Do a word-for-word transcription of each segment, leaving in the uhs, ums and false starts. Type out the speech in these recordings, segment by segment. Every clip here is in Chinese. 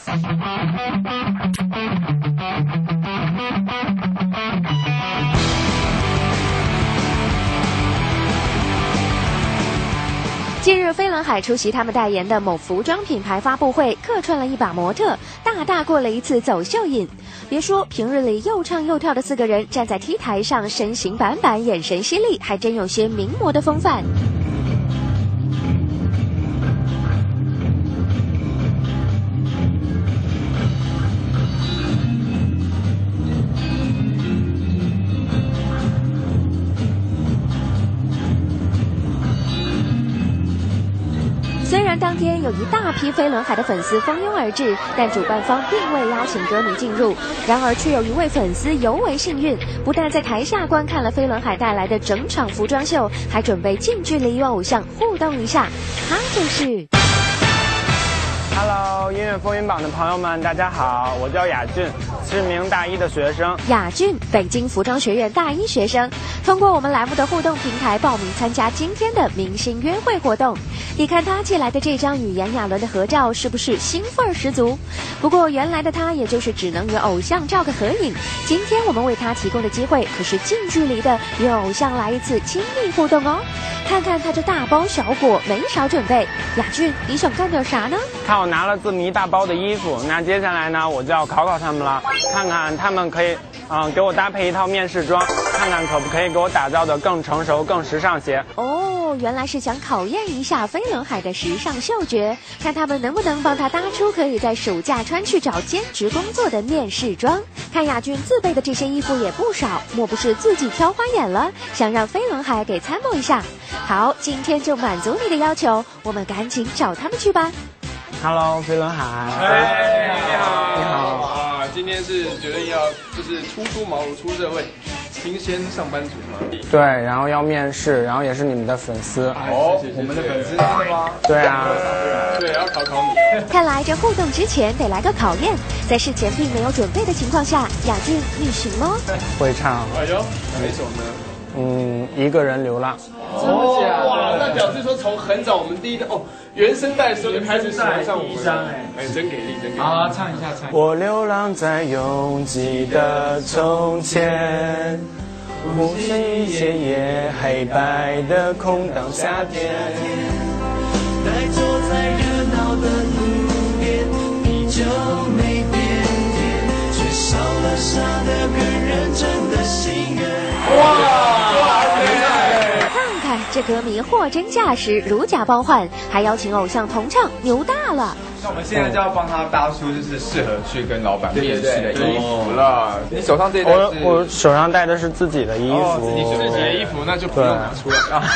近日，飞轮海出席他们代言的某服装品牌发布会，客串了一把模特，大大过了一次走秀瘾。别说平日里又唱又跳的四个人站在 T 台上，身形板板，眼神犀利，还真有些名模的风范。虽然当天有一大批飞轮海的粉丝蜂拥而至，但主办方并未邀请歌迷进入。然而，却有一位粉丝尤为幸运，不但在台下观看了飞轮海带来的整场服装秀，还准备近距离与偶像互动一下。他就是 Hello， 音乐风云榜的朋友们，大家好，我叫雅俊，是名大一的学生。 雅俊，北京服装学院大一学生，通过我们栏目的互动平台报名参加今天的明星约会活动。你看他寄来的这张与炎亚纶的合照，是不是兴奋十足？不过原来的他也就是只能与偶像照个合影，今天我们为他提供的机会可是近距离的与偶像来一次亲密互动哦。看看他这大包小裹，没少准备。雅俊，你想干点啥呢？ 看我拿了这么一大包的衣服，那接下来呢，我就要考考他们了，看看他们可以，嗯，给我搭配一套面试装，看看可不可以给我打造的更成熟、更时尚些。 哦，原来是想考验一下飞轮海的时尚嗅觉，看他们能不能帮他搭出可以在暑假穿去找兼职工作的面试装。看雅俊自备的这些衣服也不少，莫不是自己挑花眼了，想让飞轮海给参谋一下。好，今天就满足你的要求，我们赶紧找他们去吧。 Hello， 飞轮海。 哎，你好， 你好啊！今天是决定要就是初出茅庐出社会，新鲜上班族嘛。 对，然后要面试，然后也是你们的粉丝。 哦，我们的粉丝真的吗？ 对啊。 对，要考考你。 看来这互动之前得来个考验，在事前并没有准备的情况下，雅俊你行吗？ 会唱。 哎呦，哪首呢？ 嗯，一个人流浪。 哦，哇，那表示说从很早我们第一代哦原声带的时候就开始喜欢上我们，哎，真给力，真给力。 好，唱一下，唱一下。 我流浪在拥挤的从前，呼吸一些夜黑白的空荡夏天。 呆坐在热闹的路边，啤酒没变甜，却少了傻的更认真的心愿。 哇！ 看看这歌迷货真价实，如假包换，还邀请偶像同唱，牛大了！ 那我们现在就要帮他搭出就是适合去跟老板面试的衣服了。你手上这袋我我手上戴的是自己的衣服， 哦、你自己的衣服那就不用拿出来啊。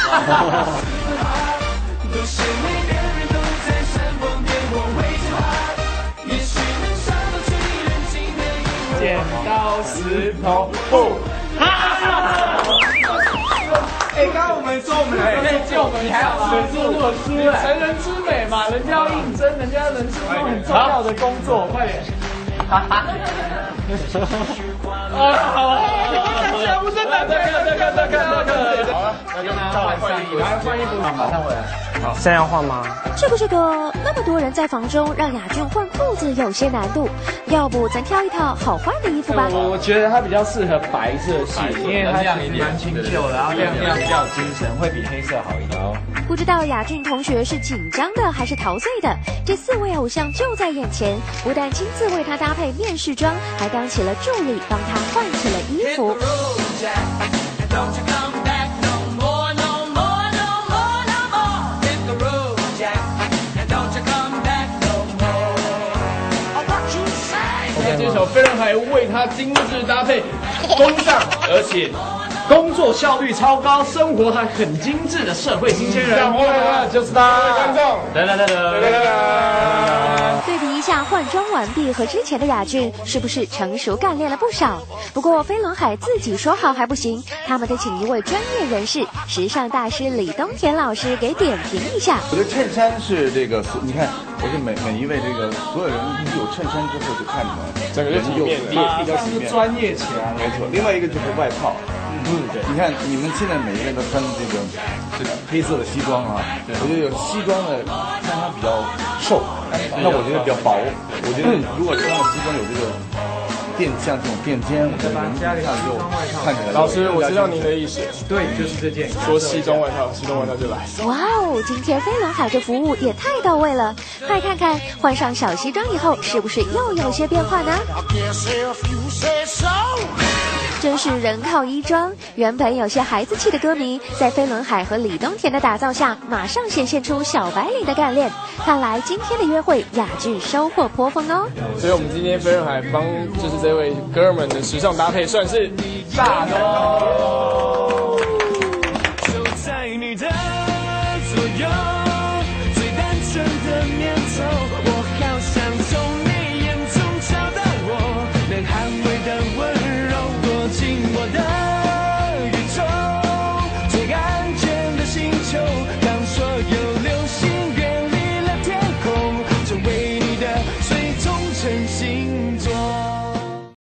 剪刀石头布，哈！哎，刚刚我们说我们来练就，你还要写作作书哎，成人之美嘛，人家要应征，人家人生中很重要的工作，快点！哈哈！啊，好，全部真的，再看，再看，再看，再看。好了，那就换换衣服，来换衣服，马上回来。 好，现在要换吗？ 这个这个，那么多人在房中，让雅俊换裤子有些难度，要不咱挑一套好换的衣服吧？ 我觉得它比较适合白色系，因为它亮一点，蛮清秀，然后亮亮比较精神，会比黑色好一点哦。 不知道雅俊同学是紧张的还是陶醉的？这四位偶像就在眼前，不但亲自为他搭配面试装，还当起了助理，帮他换起了衣服。 这首飞轮海为他精致搭配，风尚，而且工作效率超高，生活还很精致的社会新鲜人。想回来了，就是他。各位观众，来来来来来来来。 对比一下换装完毕和之前的雅俊，是不是成熟干练了不少？不过飞轮海自己说好还不行，他们得请一位专业人士，时尚大师李东田老师给点评一下。 我觉得衬衫是这个，你看，我觉得每每一位这个所有人一有衬衫之后，就看你们整个就体面， 比较体面， 专业起来了。 没错。另外一个就是外套， 嗯，对。你看你们现在每一个人都穿这个这个黑色的西装啊，我觉得有西装的，看它比较瘦，那我觉得比较薄。我觉得如果穿了西装有这个垫，像这种垫肩，我觉得人家看就看起来。 老师，我知道您的意思。 对，就是这件。 说西装外套，西装外套就来。 哇哦，今天飞轮海这服务也太到位了！快看看换上小西装以后，是不是又有些变化呢？真是人靠衣装，原本有些孩子气的歌迷，在飞轮海和李东田的打造下，马上显现出小白领的干练。看来今天的约会雅剧收获颇丰哦。 所以我们今天飞轮海帮就是这位哥们的时尚搭配算是大的哦。